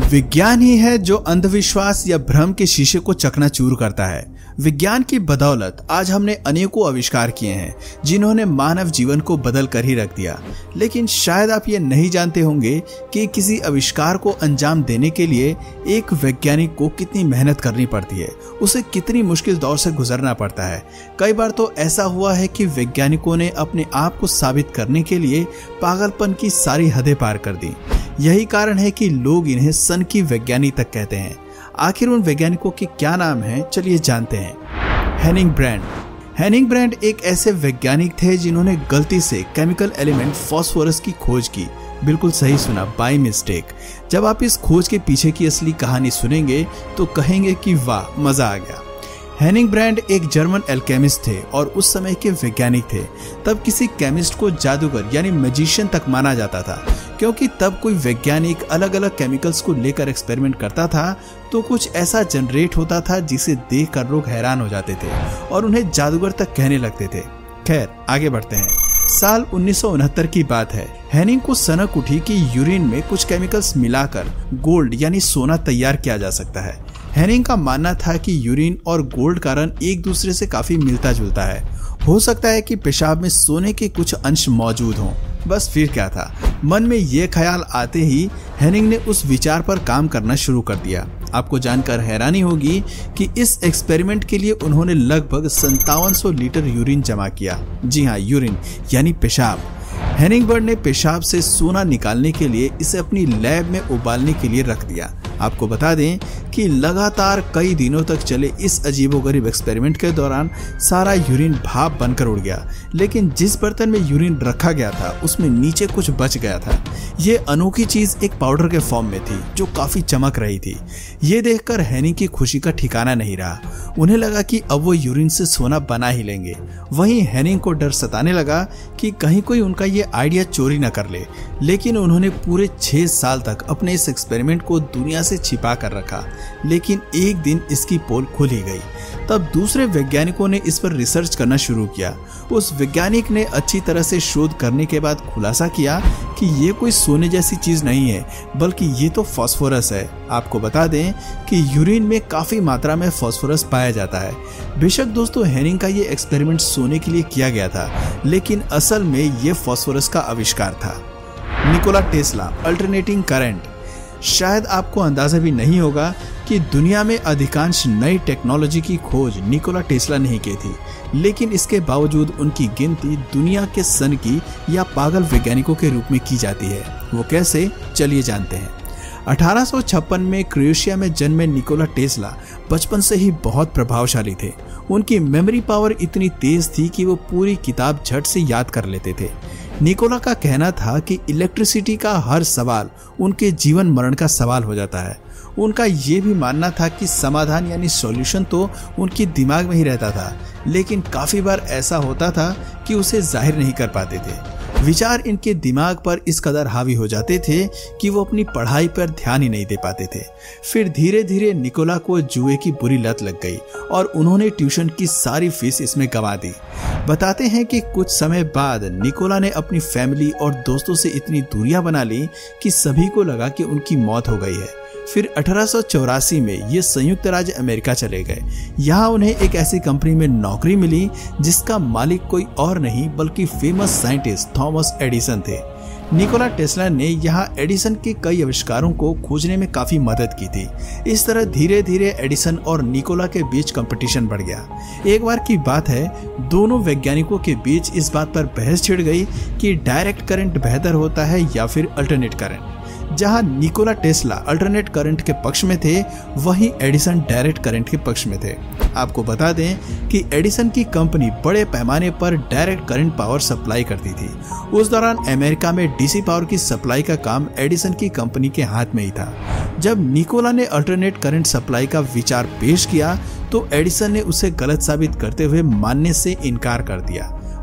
विज्ञान ही है जो अंधविश्वास या भ्रम के शीशे को चकनाचूर करता है। विज्ञान की बदौलत आज हमने अनेकों आविष्कार किए हैं जिन्होंने मानव जीवन को बदल कर ही रख दिया। लेकिन शायद आप ये नहीं जानते होंगे कि किसी आविष्कार को अंजाम देने के लिए एक वैज्ञानिक को कितनी मेहनत करनी पड़ती है, उसे कितनी मुश्किल दौर से गुजरना पड़ता है। कई बार तो ऐसा हुआ है कि वैज्ञानिकों ने अपने आप को साबित करने के लिए पागलपन की सारी हदें पार कर दी। यही कारण है कि लोग इन्हें सन की वैज्ञानिक तक कहते हैं। आखिर उन वैज्ञानिकों के क्या नाम हैं, चलिए जानते हैं। Hanning brand. हेनिंग ब्रैंड एक ऐसे वैज्ञानिक थे जिन्होंने गलती से केमिकल एलिमेंट फास्फोरस की खोज की। बिल्कुल सही सुना, बाय मिस्टेक। जब आप इस खोज के पीछे की असली कहानी सुनेंगे तो कहेंगे कि वाह, मजा आ गया। हेनिंग ब्रैंड एक जर्मन एल्केमिस्ट थे और उस समय के वैज्ञानिक थे। तब किसी केमिस्ट को जादूगर यानी मैजिशियन तक माना जाता था, क्योंकि तब कोई वैज्ञानिक अलग अलग केमिकल्स को लेकर एक्सपेरिमेंट करता था तो कुछ ऐसा जनरेट होता था जिसे देखकर लोग हैरान हो जाते थे और उन्हें जादूगर तक कहने लगते थे। खैर, आगे बढ़ते हैं। साल 1969 की बात है। हेनिंग को सनक उठी कि यूरिन में कुछ केमिकल्स मिलाकर गोल्ड यानी सोना तैयार किया जा सकता है। हेनिंग का मानना था कि यूरिन और गोल्ड का रंग एक दूसरे से काफी मिलता जुलता है। हो सकता है कि पेशाब में सोने के कुछ अंश मौजूद हों। बस फिर क्या था, मन में ये ख्याल आते ही हेनिंग ने उस विचार पर काम करना शुरू कर दिया। आपको जानकर हैरानी होगी कि इस एक्सपेरिमेंट के लिए उन्होंने लगभग 5700 लीटर यूरिन जमा किया। जी हाँ, यूरिन यानी पेशाब। हेनिंग बर्ड ने पेशाब से सोना निकालने के लिए इसे अपनी लैब में उबालने के लिए रख दिया। आपको बता दें कि लगातार कई दिनों तक चले इस अजीबोगरीब एक्सपेरिमेंट के दौरान सारा यूरिन भाप बनकर उड़ गया, लेकिन जिस बर्तन में यूरिन रखा गया था उसमें नीचे कुछ बच गया था। ये अनोखी चीज एक पाउडर के फॉर्म में थी जो काफी चमक रही थी। ये देखकर हेनिंग की खुशी का ठिकाना नहीं रहा। उन्हें लगा कि अब वो यूरिन से सोना बना ही लेंगे। वहीं हेनिंग को डर सताने लगा कि कहीं कोई उनका ये आइडिया चोरी न कर ले। लेकिन उन्होंने पूरे 6 साल तक अपने इस एक्सपेरिमेंट को दुनिया से छिपा कर रखा। लेकिन एक दिन इसकी पोल खुल ही गई। तब दूसरे वैज्ञानिकों ने इस पर रिसर्च करना शुरू किया। उस वैज्ञानिक ने अच्छी तरह से शोध करने के बाद खुलासा किया कि ये कोई सोने जैसी चीज नहीं है, बल्कि ये तो फास्फोरस है। आपको बता दें कि यूरिन में काफी मात्रा में फास्फोरस पाया जाता है। बेशक दोस्तों, हेनिंग का ये एक्सपेरिमेंट सोने के लिए किया गया था, लेकिन असल में ये फास्फोरस का आविष्कार था। Nikola Tesla, alternating current. शायद आपको अंदाजा भी नहीं होगा कि दुनिया में अधिकांश नई टेक्नोलॉजी की खोज निकोला टेस्ला ने की थी, लेकिन इसके बावजूद उनकी गिनती दुनिया के सन की या पागल वैज्ञानिकों के रूप में की जाती है। वो कैसे, चलिए जानते हैं। 1856 में क्रोएशिया में जन्मे निकोला टेस्ला बचपन से ही बहुत प्रभावशाली थे। उनकी मेमोरी पावर इतनी तेज थी कि वो पूरी किताब झट से याद कर लेते थे। निकोला का कहना था कि इलेक्ट्रिसिटी का हर सवाल उनके जीवन मरण का सवाल हो जाता है। उनका ये भी मानना था कि समाधान यानी सॉल्यूशन तो उनके दिमाग में ही रहता था, लेकिन काफी बार ऐसा होता था कि उसे जाहिर नहीं कर पाते थे। विचार इनके दिमाग पर इस कदर हावी हो जाते थे कि वो अपनी पढ़ाई पर ध्यान ही नहीं दे पाते थे। फिर धीरे धीरे निकोला को जुए की बुरी लत लग गई और उन्होंने ट्यूशन की सारी फीस इसमें गंवा दी। बताते हैं कि कुछ समय बाद निकोला ने अपनी फैमिली और दोस्तों से इतनी दूरियां बना ली कि सभी को लगा कि उनकी मौत हो गई है। फिर 1884 में ये संयुक्त राज्य अमेरिका चले गए। यहाँ उन्हें एक ऐसी कंपनी में नौकरी मिली जिसका मालिक कोई और नहीं बल्कि फेमस साइंटिस्ट थॉमस एडिसन थे। निकोला टेस्ला ने यहाँ एडिसन के कई आविष्कारों को खोजने में काफी मदद की थी। इस तरह धीरे धीरे एडिसन और निकोला के बीच कंपटीशन बढ़ गया। एक बार की बात है, दोनों वैज्ञानिकों के बीच इस बात पर बहस छिड़ गई कि डायरेक्ट करंट बेहतर होता है या फिर अल्टरनेट करंट। जहां निकोला टेस्ला अल्टरनेट करंट के पक्ष में थे, वहीं एडिसन डायरेक्ट करंट के पक्ष में थे। आपको बता दें कि एडिसन की कंपनी बड़े पैमाने पर डायरेक्ट करंट पावर सप्लाई करती थी। उस दौरान अमेरिका में डीसी पावर की सप्लाई का काम एडिसन की कंपनी के हाथ में ही था। जब निकोला ने अल्टरनेट करंट सप्लाई का विचार पेश किया तो एडिसन ने उसे गलत साबित करते हुए मानने से इनकार कर दिया।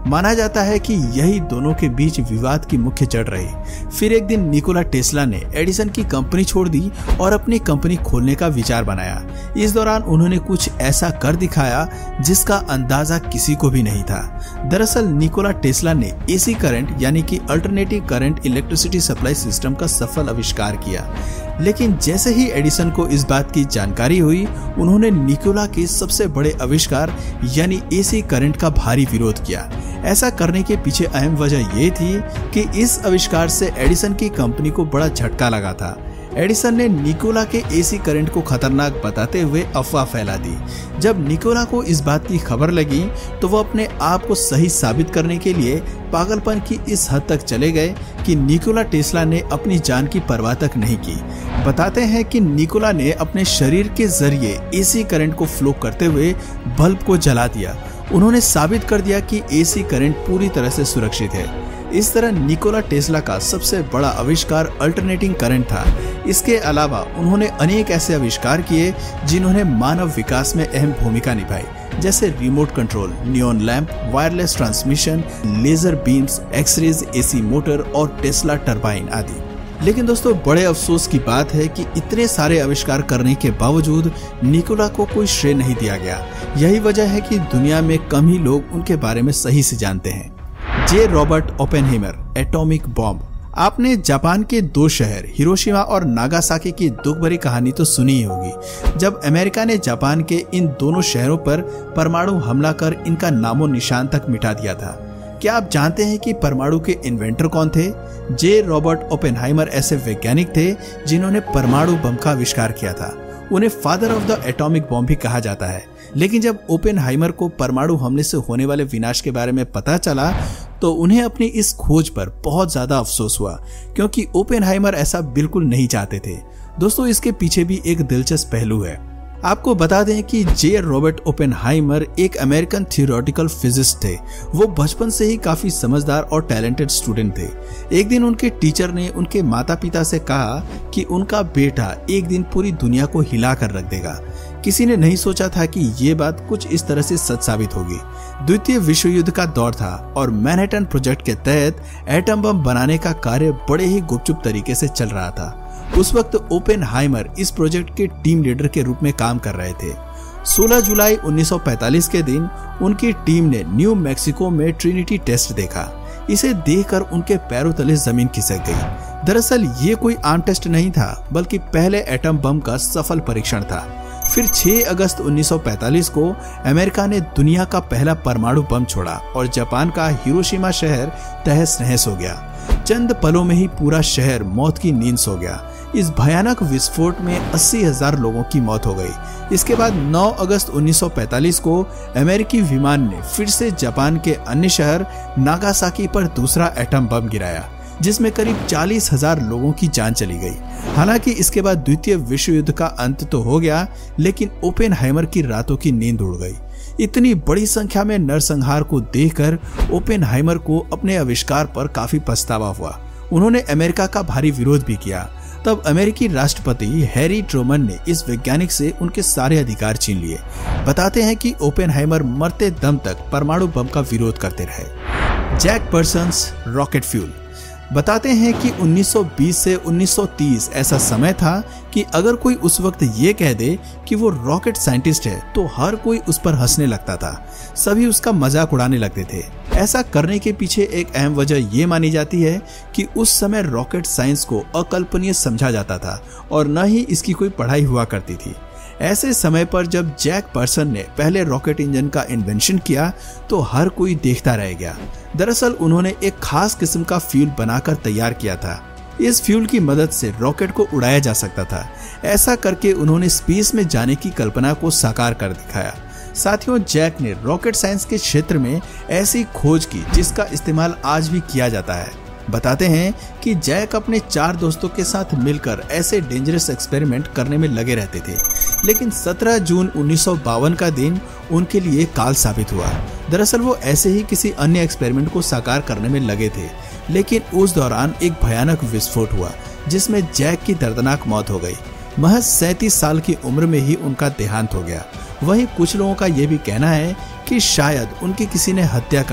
माना जाता है कि यही दोनों के बीच विवाद की मुख्य जड़ रही। फिर एक दिन निकोला टेस्ला ने एडिसन की कंपनी छोड़ दी और अपनी कंपनी खोलने का विचार बनाया। इस दौरान उन्होंने कुछ ऐसा कर दिखाया जिसका अंदाजा किसी को भी नहीं था। दरअसल निकोला टेस्ला ने एसी करंट यानी कि alternative current electricity supply system का सफल आविष्कार किया। लेकिन जैसे ही एडिसन को इस बात की जानकारी हुई, उन्होंने निकोला के सबसे बड़े आविष्कार यानी एसी करंट का भारी विरोध किया। ऐसा करने के पीछे अहम वजह ये थी कि इस आविष्कार से एडिसन की कंपनी को बड़ा झटका लगा था। एडिसन ने निकोला के एसी करंट को खतरनाक बताते हुए अफवाह फैला दी। जब निकोला को इस बात की खबर लगी तो वो अपने आप को सही साबित करने के लिए पागलपन की इस हद तक चले गए कि निकोला टेस्ला ने अपनी जान की परवाह तक नहीं की। बताते हैं कि निकोला ने अपने शरीर के जरिए एसी करंट को फ्लो करते हुए बल्ब को जला दिया। उन्होंने साबित कर दिया कि एसी करंट पूरी तरह से सुरक्षित है। इस तरह निकोला टेस्ला का सबसे बड़ा आविष्कार अल्टरनेटिंग करंट था। इसके अलावा उन्होंने अनेक ऐसे आविष्कार किए जिन्होंने मानव विकास में अहम भूमिका निभाई, जैसे remote control, neon lamp, wireless transmission, laser beams, X rays, AC motor और टेस्ला टरबाइन आदि। लेकिन दोस्तों, बड़े अफसोस की बात है कि इतने सारे आविष्कार करने के बावजूद निकोला को कोई श्रेय नहीं दिया गया। यही वजह है कि दुनिया में कम ही लोग उनके बारे में सही से जानते हैं। J Robert Oppenheimer, atomic bomb. आपने जापान के दो शहर हिरोशिमा और नागासाकी की दुख भरी कहानी तो सुनी ही होगी। जब अमेरिका ने जापान के इन दोनों शहरों पर परमाणु हमला कर इनका नामो निशान तक मिटा दिया था। क्या आप जानते हैं कि परमाणु के इन्वेंटर कौन थे? जे रॉबर्ट ओपेनहाइमर ऐसे वैज्ञानिक थे जिन्होंने परमाणु बम का आविष्कार किया था। उन्हें father of the atomic bomb भी कहा जाता है। लेकिन जब ओपेनहाइमर को परमाणु हमले से होने वाले विनाश के बारे में पता चला तो उन्हें अपनी इस खोज पर बहुत ज्यादा अफसोस हुआ, क्योंकि ओपेनहाइमर ऐसा बिल्कुल नहीं चाहते थे। दोस्तों, इसके पीछे भी एक दिलचस्प पहलू है। आपको बता दें कि जे रॉबर्ट ओपेनहाइमर एक अमेरिकन थियोरेटिकल फिजिसिस्ट थे। वो बचपन से ही काफी समझदार और टैलेंटेड स्टूडेंट थे। एक दिन उनके टीचर ने उनके माता पिता से कहा कि उनका बेटा एक दिन पूरी दुनिया को हिला कर रख देगा। किसी ने नहीं सोचा था कि ये बात कुछ इस तरह से सच साबित होगी। द्वितीय विश्व युद्ध का दौर था और मैनहट्टन प्रोजेक्ट के तहत एटम बम बनाने का कार्य बड़े ही गुपचुप तरीके से चल रहा था। उस वक्त ओपेनहाइमर इस प्रोजेक्ट के टीम लीडर के रूप में काम कर रहे थे। 16 जुलाई 1945 के दिन उनकी टीम ने न्यू मैक्सिको में ट्रिनिटी टेस्ट देखा। इसे देखकर उनके पैरों तले जमीन खिसक गई। दरअसल ये कोई आम टेस्ट नहीं था, बल्कि पहले एटम बम का सफल परीक्षण था। फिर 6 अगस्त 1945 को अमेरिका ने दुनिया का पहला परमाणु बम छोड़ा और जापान का हिरोशिमा शहर तहस नहस हो गया। चंद पलों में ही पूरा शहर मौत की नींद सो गया। इस भयानक विस्फोट में 80,000 लोगों की मौत हो गई। इसके बाद 9 अगस्त 1945 को अमेरिकी विमान ने फिर से जापान के अन्य शहर नागासाकी पर दूसरा एटम बम गिराया, जिसमें करीब 40,000 लोगों की जान चली गई। हालांकि इसके बाद द्वितीय विश्व युद्ध का अंत तो हो गया, लेकिन ओपेनहाइमर की रातों की नींद उड़ गई। इतनी बड़ी संख्या में नरसंहार को देखकर ओपेनहाइमर को अपने आविष्कार पर काफी पछतावा हुआ। उन्होंने अमेरिका का भारी विरोध भी किया। तब अमेरिकी राष्ट्रपति हैरी ट्रूमन ने इस वैज्ञानिक से उनके सारे अधिकार छीन लिए। बताते हैं कि ओपेनहाइमर मरते दम तक परमाणु बम का विरोध करते रहे। Jack Parsons rocket fuel. बताते हैं कि 1920 से 1930 ऐसा समय था कि अगर कोई उस वक्त ये कह दे कि वो रॉकेट साइंटिस्ट है तो हर कोई उस पर हंसने लगता था। सभी उसका मजाक उड़ाने लगते थे। ऐसा करने के पीछे एक अहम वजह ये मानी जाती है कि उस समय रॉकेट साइंस को अकल्पनीय समझा जाता था और न ही इसकी कोई पढ़ाई हुआ करती थी। ऐसे समय पर जब जैक पर्सन ने पहले रॉकेट इंजन का इन्वेंशन किया तो हर कोई देखता रह गया। दरअसल उन्होंने एक खास किस्म का फ्यूल बनाकर तैयार किया था। इस फ्यूल की मदद से रॉकेट को उड़ाया जा सकता था। ऐसा करके उन्होंने स्पेस में जाने की कल्पना को साकार कर दिखाया। साथियों, जैक ने रॉकेट साइंस के क्षेत्र में ऐसी खोज की जिसका इस्तेमाल आज भी किया जाता है। बताते हैं कि जैक अपने 4 दोस्तों के साथ मिलकर ऐसे डेंजरस एक्सपेरिमेंट करने में लगे रहते थे, लेकिन 17 जून 1952 का दिन उनके लिए काल साबित हुआ। दरअसल वो ऐसे ही किसी अन्य एक्सपेरिमेंट को साकार करने में लगे थे, लेकिन उस दौरान एक भयानक विस्फोट हुआ जिसमें जैक की दर्दनाक मौत हो गई। महज 37 साल की उम्र में ही उनका देहांत हो गया। वहीं कुछ लोगों का ये भी कहना है कि शायद उनकी किसी ने हत्या कर दी,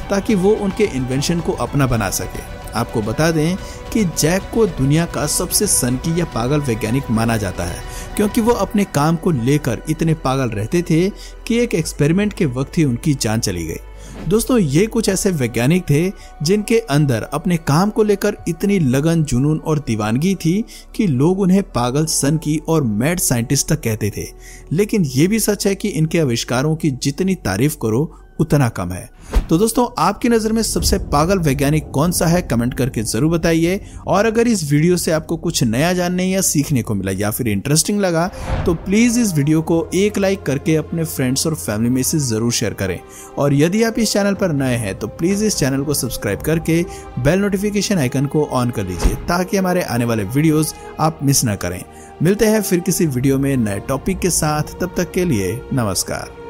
ताकि वो उनके इन्वेंशन को अपना बना सके। आपको बता दें कि जैक को दुनिया का सबसे सनकी या पागल वैज्ञानिक माना जाता है, क्योंकि वो अपने काम को लेकर इतने पागल रहते थे कि एक एक्सपेरिमेंट के वक्त ही उनकी जान चली गई। दोस्तों, ये कुछ ऐसे वैज्ञानिक थे जिनके अंदर अपने काम को लेकर इतनी लगन, जुनून और दीवानगी थी कि लोग उन्हें पागल, सनकी और मैड साइंटिस्ट तक कहते थे। लेकिन ये भी सच है कि इनके आविष्कारों की जितनी तारीफ करो उतना कम है। तो दोस्तों, आपकी नजर में सबसे पागल वैज्ञानिक कौन सा है, कमेंट करके जरूर बताइए। और अगर इस वीडियो से आपको कुछ नया जानने या सीखने को मिला या फिर इंटरेस्टिंग लगा तो प्लीज इस वीडियो को एक लाइक करके अपने फ्रेंड्स और फैमिली में से जरूर शेयर करें। और यदि आप इस चैनल पर नए हैं तो प्लीज इस चैनल को सब्सक्राइब करके बेल नोटिफिकेशन आइकन को ऑन कर लीजिए, ताकि हमारे आने वाले वीडियोस आप मिस न करें। मिलते हैं फिर किसी वीडियो में नए टॉपिक के साथ, तब तक के लिए नमस्कार।